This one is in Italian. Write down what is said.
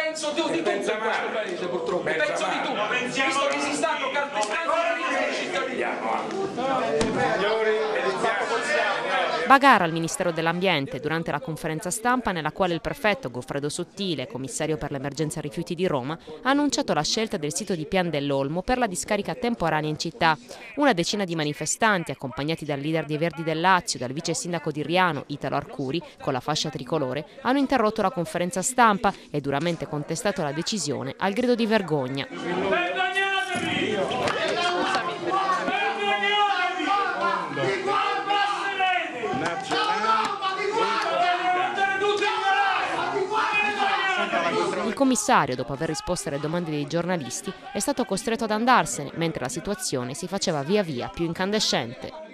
penso di tutto in questo paese, purtroppo. Penso di tutto, visto che si stanno calpestando i cittadini. Bagarre al Ministero dell'Ambiente durante la conferenza stampa nella quale il prefetto Goffredo Sottile, commissario per l'emergenza rifiuti di Roma, ha annunciato la scelta del sito di Pian dell'Olmo per la discarica temporanea in città. Una decina di manifestanti, accompagnati dal leader dei Verdi del Lazio, dal vice sindaco di Riano, Italo Arcuri, con la fascia tricolore, hanno interrotto la conferenza stampa e duramente contestato la decisione al grido di vergogna. Il commissario, dopo aver risposto alle domande dei giornalisti, è stato costretto ad andarsene, mentre la situazione si faceva via via più incandescente.